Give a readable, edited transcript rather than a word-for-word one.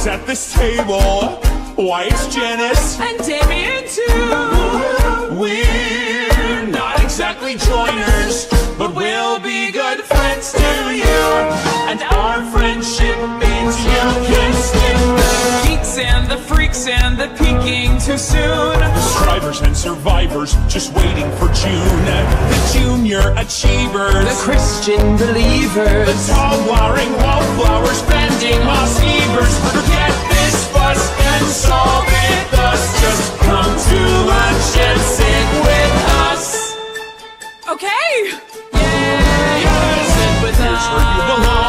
at this table. Why, it's Janice and Damien too. We're not exactly joiners, but we'll be good friends to you. And our friendship means you can stick. The geeks and the freaks and the peeking too soon. The strivers and survivors just waiting for June. The junior achievers, the Christian believers, the tall flowering wallflowers bending moss beavers. Forget this fuss and solve it thus. Just come to lunch and sit with us. Okay. Yeah, sit with us. Here's where you belong.